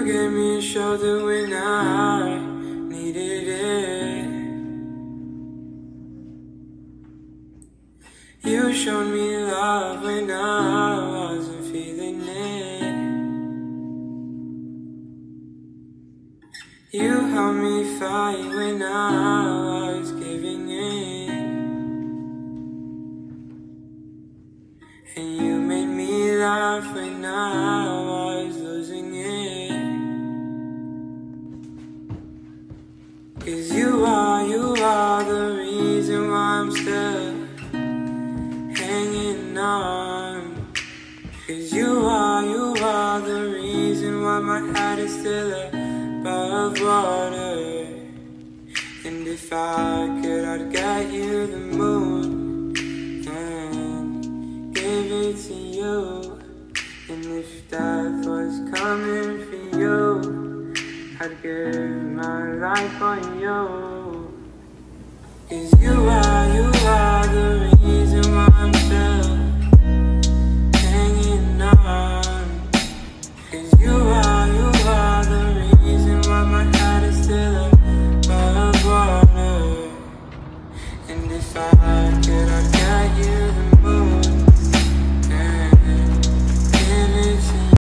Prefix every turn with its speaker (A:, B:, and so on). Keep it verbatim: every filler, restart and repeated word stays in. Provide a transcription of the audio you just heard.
A: You gave me a shoulder when I needed it. You showed me love when I wasn't feeling it. You helped me fight when I was giving in. And you made me laugh when I was losing it. 'Cause you are, you are the reason why I'm still hanging on. 'Cause you are, you are the reason why my head is still above water. And if I could, I'd get you the moon and give it to you. And if death was coming for you, I'd give my life on you. 'Cause you are